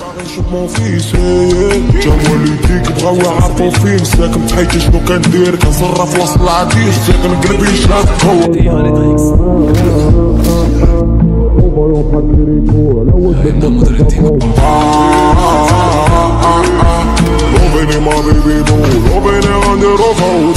نشوف مون فيس جا والديك بغاو يعرفو فين ساكن بحياتي شنو كندير كنصرف في وسط العديد ساكن قلبي شاف هو